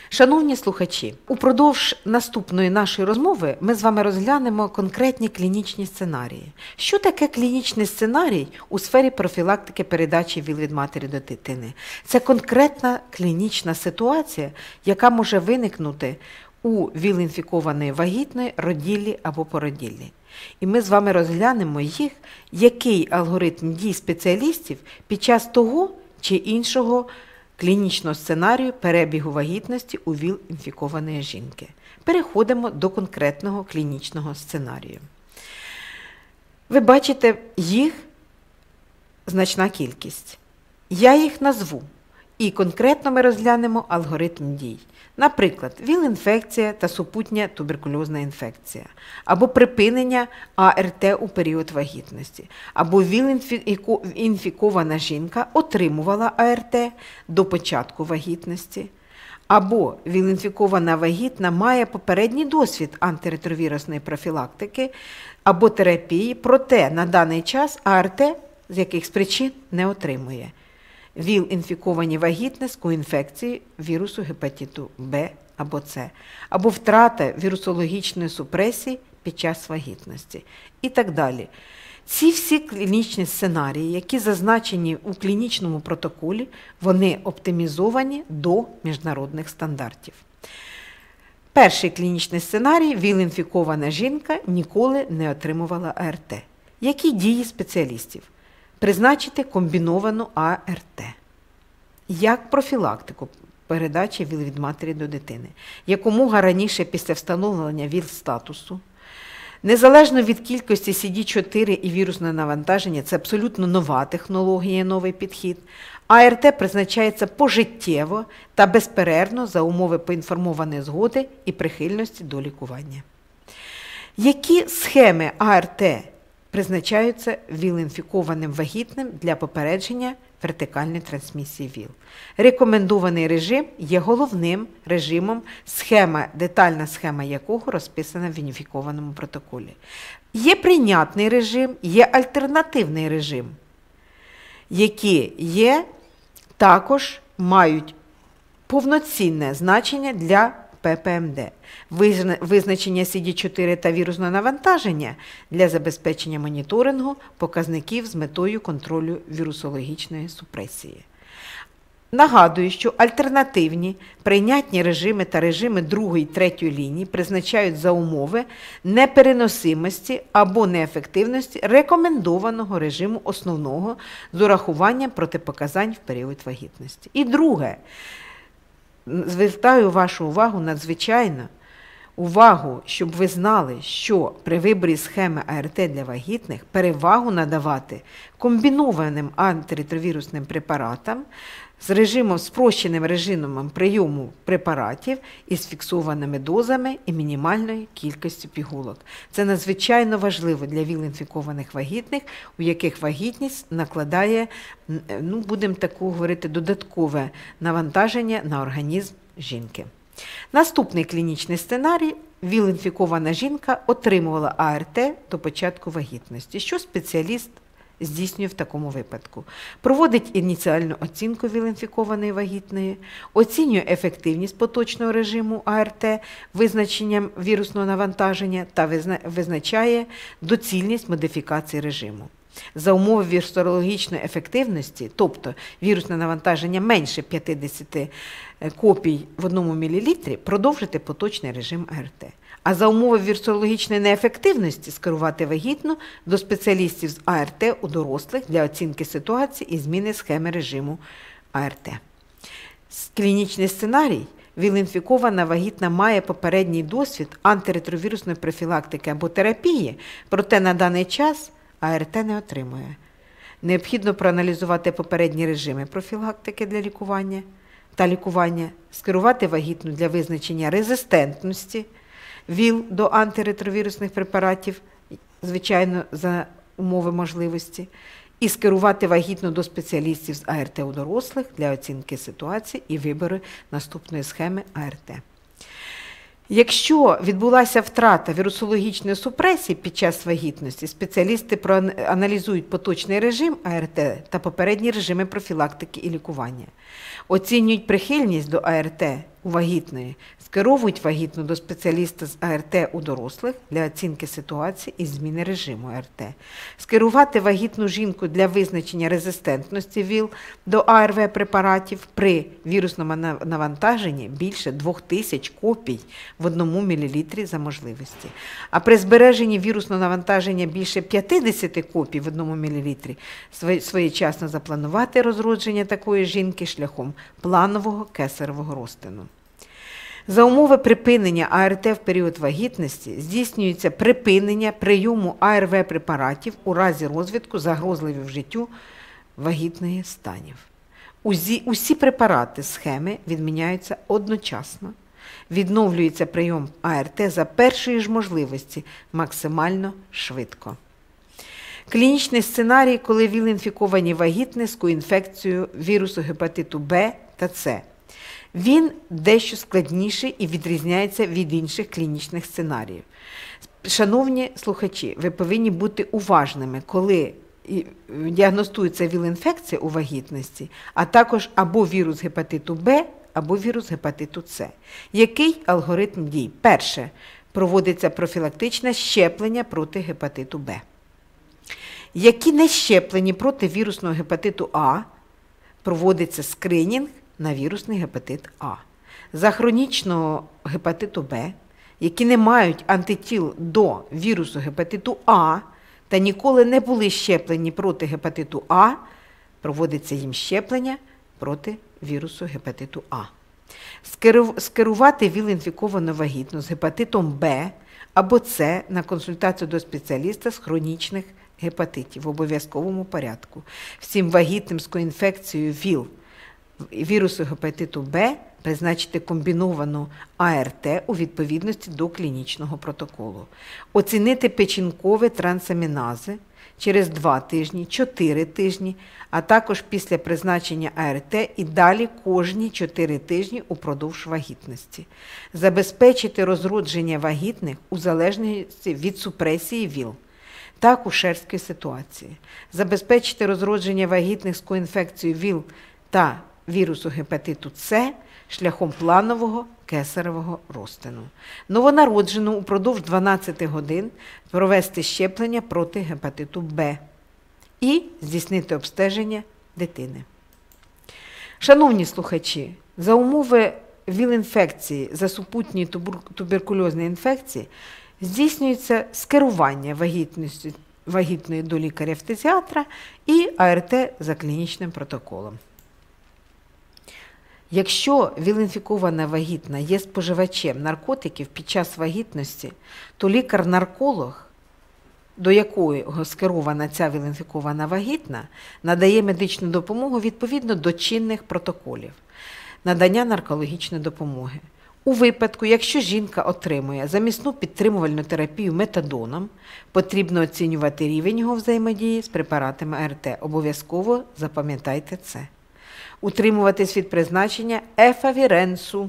Шановні слухачі, упродовж наступної нашої розмови ми з вами розглянемо конкретні клінічні сценарії. Що таке клінічний сценарій у сфері профілактики передачі ВІЛ від матері до дитини? Це конкретна клінічна ситуація, яка може виникнути у ВІЛ-інфікованої вагітної, роділлі або породіллі. І ми з вами розглянемо їх, який алгоритм дій спеціалістів під час того чи іншого клінічного сценарію перебігу вагітності у ВІЛ-інфікованої жінки. Переходимо до конкретного клінічного сценарію. Ви бачите, їх значна кількість. Я їх назву. І конкретно ми розглянемо алгоритм дій. Наприклад, ВІЛ-інфекція та супутня туберкульозна інфекція, або припинення АРТ у період вагітності, або ВІЛ-інфікована жінка отримувала АРТ до початку вагітності, або ВІЛ-інфікована вагітна має попередній досвід антиретровірусної профілактики або терапії, проте на даний час АРТ з якихось причин не отримує. ВІЛ-інфіковані вагітні з коінфекцією вірусу гепатиту Б або С, або втрата вірусологічної супресії під час вагітності і так далі. Ці всі клінічні сценарії, які зазначені у клінічному протоколі, вони оптимізовані до міжнародних стандартів. Перший клінічний сценарій – ВІЛ-інфікована жінка ніколи не отримувала АРТ. Які дії спеціалістів? Призначити комбіновану АРТ. Як профілактику передачі ВІЛ від матері до дитини. Якомога раніше після встановлення ВІЛ-статусу. Незалежно від кількості CD4 і вірусного навантаження, це абсолютно нова технологія, новий підхід. АРТ призначається пожиттєво та безперервно за умови поінформованої згоди і прихильності до лікування. Які схеми АРТ призначаються ВІЛ-інфікованим вагітним для попередження вертикальної трансмісії ВІЛ? Рекомендований режим є головним режимом, детальна схема якого розписана в уніфікованому протоколі. Є прийнятний режим, є альтернативний режим, які також мають повноцінне значення для ППМД. Визначення CD4 та вірусного навантаження для забезпечення моніторингу показників з метою контролю вірусологічної супресії. Нагадую, що альтернативні прийнятні режими та режими 2 і 3 лінії призначають за умови непереносимості або неефективності рекомендованого режиму основного з урахуванням протипоказань в період вагітності. І друге, звертаю вашу увагу щоб ви знали, що при виборі схеми АРТ для вагітних перевагу надавати комбінованим антиретровірусним препаратам з спрощеним режимом прийому препаратів із фіксованими дозами і мінімальною кількістю пігулок. Це надзвичайно важливо для ВІЛ-інфікованих вагітних, у яких вагітність накладає, будемо так говорити, додаткове навантаження на організм жінки. Наступний клінічний сценарій – ВІЛ-інфікована жінка отримувала АРТ до початку вагітності. Що спеціаліст здійснює в такому випадку? Проводить ініціальну оцінку ВІЛ-інфікованої вагітної, оцінює ефективність поточного режиму АРТ визначенням вірусного навантаження та визначає доцільність модифікації режиму. За умови вірусологічної ефективності, тобто вірусне навантаження менше 50 копій в 1 мл, продовжити поточний режим АРТ. А за умови вірусологічної неефективності скерувати вагітну до спеціалістів з АРТ у дорослих для оцінки ситуації і зміни схеми режиму АРТ. Клінічний сценарій. ВІЛ-інфікована вагітна має попередній досвід антиретровірусної профілактики або терапії, проте на даний час АРТ не отримує. Необхідно проаналізувати попередні режими профілактики для лікування, скерувати вагітну для визначення резистентності ВІЛ до антиретровірусних препаратів, звичайно, за умови можливості, і скерувати вагітну до спеціалістів з АРТ у дорослих для оцінки ситуації і вибору наступної схеми АРТ. Якщо відбулася втрата вірусологічної супресії під час вагітності, спеціалісти проаналізують поточний режим АРТ та попередні режими профілактики і лікування. Оцінюють прихильність до АРТ у вагітної, скеровують вагітну до спеціаліста з АРТ у дорослих для оцінки ситуації і зміни режиму АРТ. Скерувати вагітну жінку для визначення резистентності ВІЛ до АРВ препаратів при вірусному навантаженні більше 2000 копій в 1 мл за можливості. А при збереженні вірусного навантаження більше 50 копій в 1 мл своєчасно запланувати розродження такої жінки шляхом планового кесаревого розтину. За умови припинення АРТ в період вагітності здійснюється припинення прийому АРВ препаратів у разі розвитку загрозливих життю вагітної станів. Усі препарати схеми відміняються одночасно. Відновлюється прийом АРТ за першої ж можливості максимально швидко. Клінічний сценарій, коли ВІЛ-інфіковані вагітні з коінфекцією вірусу гепатиту Б та С. Він дещо складніший і відрізняється від інших клінічних сценаріїв. Шановні слухачі, ви повинні бути уважними, коли діагностується ВІЛ-інфекція у вагітності, а також або вірус гепатиту Б, або вірус гепатиту С. Який алгоритм дій? Перше. Проводиться профілактичне щеплення проти гепатиту Б. Які не щеплені проти вірусного гепатиту А, проводиться скринінг на вірусний гепатит А. За хронічного гепатиту Б, які не мають антитіл до вірусу гепатиту А та ніколи не були щеплені проти гепатиту А, проводиться їм щеплення проти вірусу гепатиту А. Скерувати ВІЛ-інфіковану вагітну з гепатитом Б або С на консультацію до спеціаліста з хронічних гепатитів в обов'язковому порядку. Всім вагітним з коінфекцією ВІЛ вірусу гепатиту Б призначити комбіновану АРТ у відповідності до клінічного протоколу. Оцінити печінкові трансамінази через 2 тижні, 4 тижні, а також після призначення АРТ і далі кожні 4 тижні упродовж вагітності. Забезпечити розродження вагітних у залежності від супресії ВІЛ та акушерської ситуації. Забезпечити розродження вагітних з коінфекцією ВІЛ та вірусу гепатиту С шляхом планового кесаревого розтину. Новонароджену упродовж 12 годин провести щеплення проти гепатиту Б і здійснити обстеження дитини. Шановні слухачі, за умови ВІЛ-інфекції, за супутньої туберкульозної інфекції здійснюється скерування вагітної до лікаря-фтизіатра і АРТ за клінічним протоколом. Якщо ВІЛ-інфікована вагітна є споживачем наркотиків під час вагітності, то лікар-нарколог, до якого скерована ця ВІЛ-інфікована вагітна, надає медичну допомогу відповідно до чинних протоколів надання наркологічної допомоги. У випадку, якщо жінка отримує замісну підтримувальну терапію метадоном, потрібно оцінювати рівень його взаємодії з препаратами АРТ. Обов'язково запам'ятайте це. Утримуватись від призначення ефавіренсу.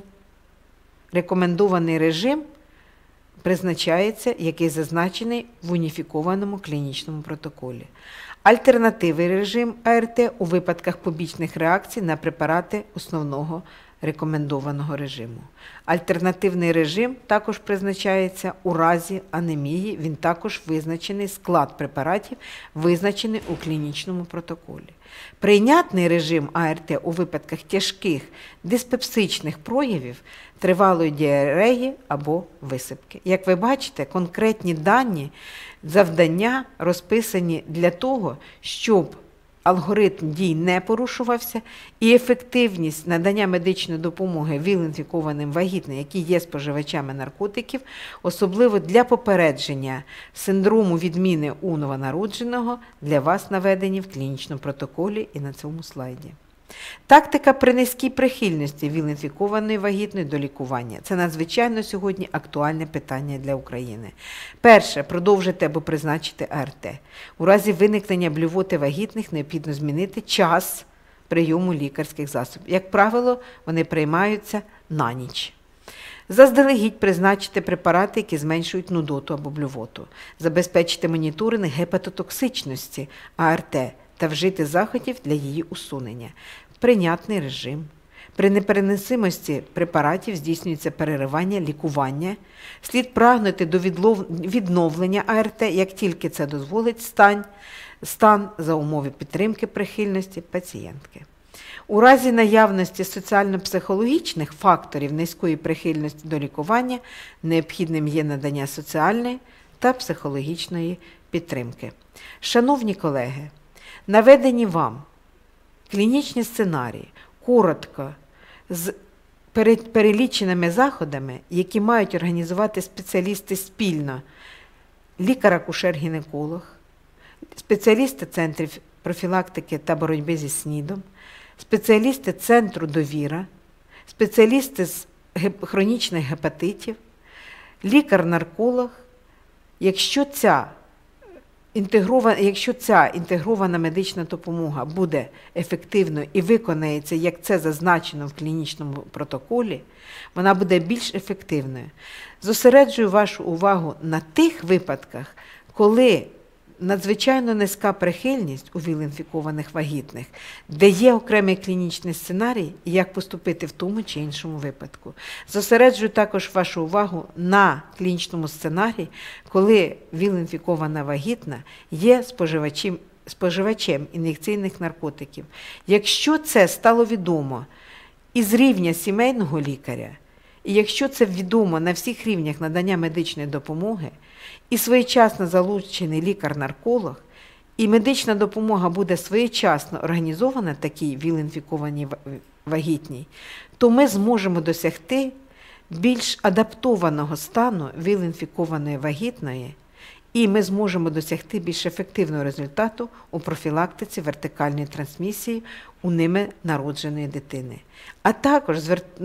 Рекомендований режим призначається, який зазначений в уніфікованому клінічному протоколі. Альтернативний режим АРТ у випадках побічних реакцій на препарати основного рекомендованого режиму. Альтернативний режим також призначається у разі анемії, він також визначений, склад препаратів визначений у клінічному протоколі. Прийнятний режим АРТ у випадках тяжких диспепсичних проявів, тривалої діареї або висипки. Як ви бачите, конкретні дані, завдання розписані для того, щоб алгоритм дій не порушувався і ефективність надання медичної допомоги ВІЛ-інфікованим вагітним, які є споживачами наркотиків, особливо для попередження синдрому відміни у новонародженого, для вас наведені в клінічному протоколі і на цьому слайді. Тактика при низькій прихильності ВІЛ-інфікованої вагітної до лікування – це надзвичайно сьогодні актуальне питання для України. Перше – продовжити або призначити АРТ. У разі виникнення блювоти вагітних необхідно змінити час прийому лікарських засобів. Як правило, вони приймаються на ніч. Заздалегідь призначити препарати, які зменшують нудоту або блювоту. Забезпечити моніторинг гепатотоксичності АРТ та вжити заходів для її усунення. Прийнятний режим. При непереносимості препаратів здійснюється переривання, лікування. Слід прагнути до відновлення АРТ, як тільки це дозволить стан за умови підтримки прихильності пацієнтки. У разі наявності соціально-психологічних факторів низької прихильності до лікування необхідним є надання соціальної та психологічної підтримки. Шановні колеги, наведені вам клінічні сценарії коротко з переліченими заходами, які мають організувати спеціалісти спільно, лікар-акушер-гінеколог, спеціалісти центрів профілактики та боротьби зі СНІДом, спеціалісти Центру «Довіра», спеціалісти з хронічних гепатитів, лікар-нарколог. Якщо ця інтегрована медична допомога буде ефективною і виконається, як це зазначено в клінічному протоколі, вона буде більш ефективною. Зосереджую вашу увагу на тих випадках, коли надзвичайно низька прихильність у ВІЛ-інфікованих вагітних, де є окремий клінічний сценарій, і як поступити в тому чи іншому випадку. Зосереджую також вашу увагу на клінічному сценарії, коли ВІЛ-інфікована вагітна є споживачем ін'єкційних наркотиків. Якщо це стало відомо із рівня сімейного лікаря, і якщо це відомо на всіх рівнях надання медичної допомоги, і своєчасно залучений лікар-нарколог, і медична допомога буде своєчасно організована такій ВІЛ-інфікованій вагітній, то ми зможемо досягти більш адаптованого стану ВІЛ-інфікованої вагітної, і ми зможемо досягти більш ефективного результату у профілактиці вертикальної трансмісії у ними народженої дитини. А також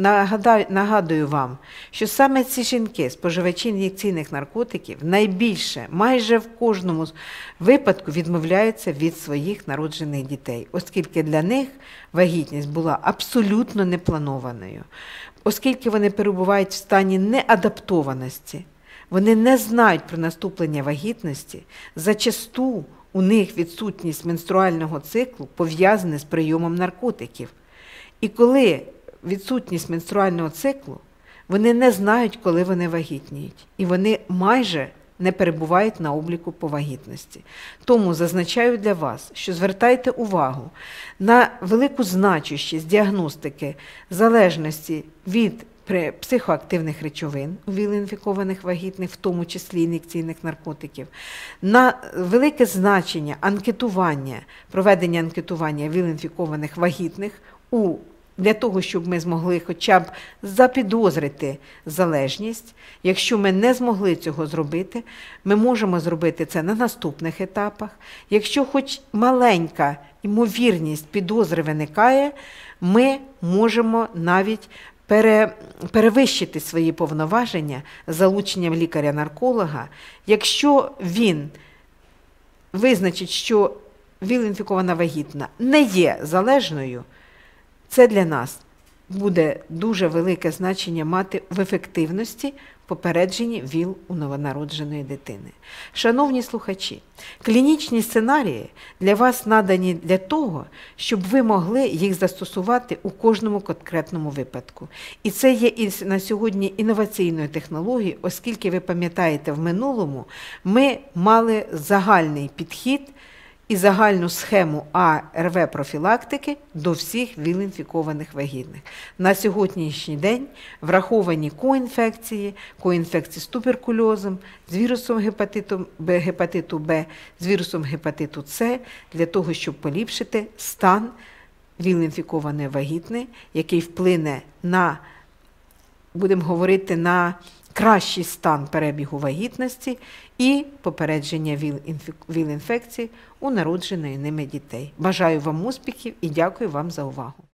нагадую вам, що саме ці жінки, споживачі ін'єкційних наркотиків, найбільше, майже в кожному випадку відмовляються від своїх народжених дітей, оскільки для них вагітність була абсолютно непланованою, оскільки вони перебувають в стані неадаптованості. Вони не знають про наступлення вагітності, зачасту у них відсутність менструального циклу пов'язана з прийомом наркотиків. І коли відсутність менструального циклу, вони не знають, коли вони вагітніють. І вони майже не перебувають на обліку по вагітності. Тому зазначаю для вас, що звертайте увагу на велику значущість діагностики залежності від психоактивних речовин у ВІЛ-інфікованих вагітних, в тому числі ін'єкційних наркотиків, на велике значення анкетування, проведення анкетування ВІЛ-інфікованих вагітних для того, щоб ми змогли хоча б запідозрити залежність. Якщо ми не змогли цього зробити, ми можемо зробити це на наступних етапах. Якщо хоч маленька ймовірність підозри виникає, ми можемо навіть перевищити свої повноваження залученням лікаря-нарколога, якщо він визначить, що ВІЛ-інфікована вагітна не є залежною, це для нас буде дуже велике значення мати в ефективності попередженні ВІЛ у новонародженої дитини. Шановні слухачі, клінічні сценарії для вас надані для того, щоб ви могли їх застосувати у кожному конкретному випадку. І це є на сьогодні інноваційною технологією, оскільки, ви пам'ятаєте, в минулому ми мали загальний підхід і загальну схему АРВ-профілактики до всіх ВІЛ-інфікованих вагітних. На сьогоднішній день враховані коінфекції з туберкульозом, з вірусом гепатиту Б, з вірусом гепатиту С, для того, щоб поліпшити стан ВІЛ-інфікованої вагітної, який вплине на, будемо говорити, на кращий стан перебігу вагітності і попередження ВІЛ-інфекцій у народженої ними дітей. Бажаю вам успіхів і дякую вам за увагу.